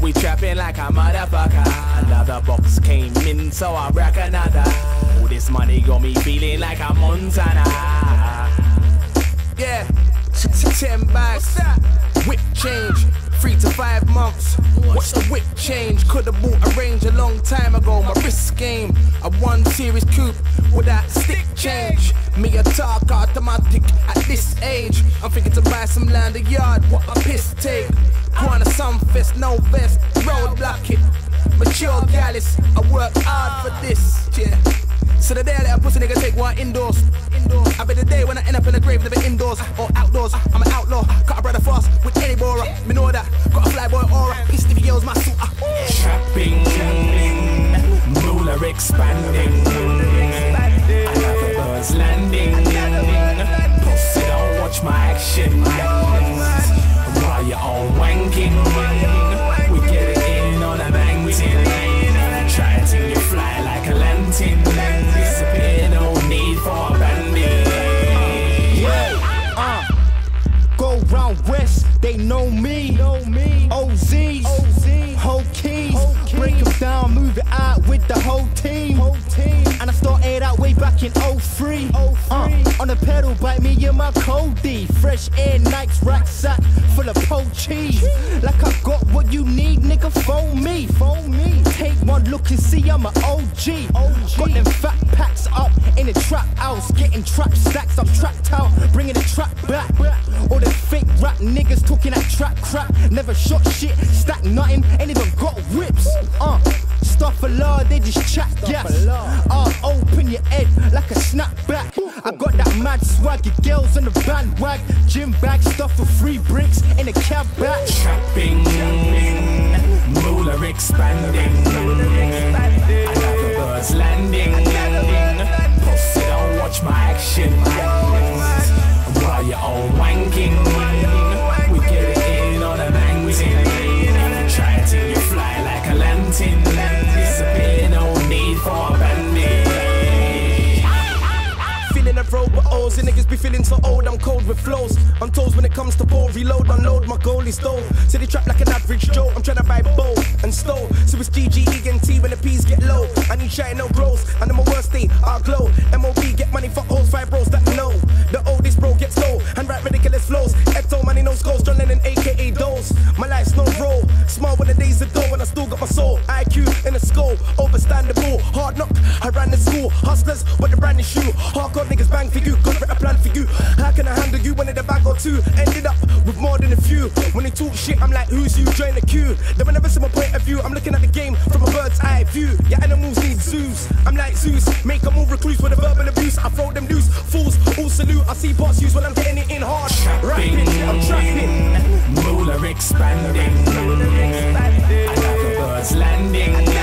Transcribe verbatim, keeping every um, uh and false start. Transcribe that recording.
We trapping like a motherfucker. Another box came in, so I rack another. All this money got me feeling like a Montana. Yeah, ten bags, whip change, three to five months. What's the whip change? Could've bought a range a long time ago. My wrist game, a one series coupe without stick change. Me a talk automatic at this age. I'm thinking to buy some land, a yard, what a piss take. Go on a sunfest, no vest, roadblock it. Mature gallus, I work hard for this, yeah. So the day that a pussy nigga take one indoors, indoors. I bet the day when I end up in the grave, living indoors or outdoors. I'm an outlaw, cut a brother fast with any bora. Me know that, got a flyboy aura. Pissed if he yells my suit. Uh. Trapping, moolah expanding. Another bird's landing. Pussy don't watch my action. While you're all wanking, we get it in on a bang. Try till you fly like a lantern. Disappear, no need for a bandit. Yeah, uh, go round west, they know me. Know me. O Zs, whole keys, break them down, move it out with the whole team. Whole team. And I started out way back in oh three. Uh, on a pedal bike, me and my Cody. Fresh air, Nikes, rucksack full of poachies. Like I got what you need, nigga, phone me. Phone me. Take one look and see I'm an O G. Got them fat packs up in the trap house. Getting trap stacks, I'm trapped out. Bringing the trap back. All them fake rap niggas talking that trap crap. Never shot shit, stack nothing, ain't even got whips. Uh, stuff a lot, they just chat gas. Uh, open your head like a snapback. I got that mad swag, your girls on the bandwag. Gym bag, stuff for free bricks in a cab back. Trapping, moolah expanding. Another bird's landing. Pussy don't watch my action. While you're all wanking, we get it in on a bang. Try till you fly like a lantern. Disappear, no need for a bandit. Feeling a road with O's, and niggas be feeling so old, I'm cold with flows. I'm toes when it comes to ball, reload, unload, my goal is stove. So they trap like an average Joe, I'm trying to buy bow and stove. So it's G G E N T when the P's get low. I need shine, no bros, and on my worst day, I'll glow. M O B, get money for hoes, five bros that know. The oldest bro gets low, and write ridiculous flows. Ecto, money, no skulls, John Lennon, A K A Dose. My life's no roll, small when the days ago when I still got my soul. I Q in the skull, overstandable, hard knock, I ran the school. Hustlers, with the brand new shoe. Hardcore niggas bang for you, got a plan for you. How can I handle you when in the bag or two? Ended up with more than a few. When they talk shit, I'm like, who's you? Join the queue. They will never see my point of view. I'm looking at the game from a bird's eye view. Your animals need zoos. I'm like Zeus, make them all recluse with a verbal abuse. I throw them loose, fools all salute. I see parts used when I'm getting it in hard. Rapping, I'm trapping. Moolah expanding. Another bird's landing.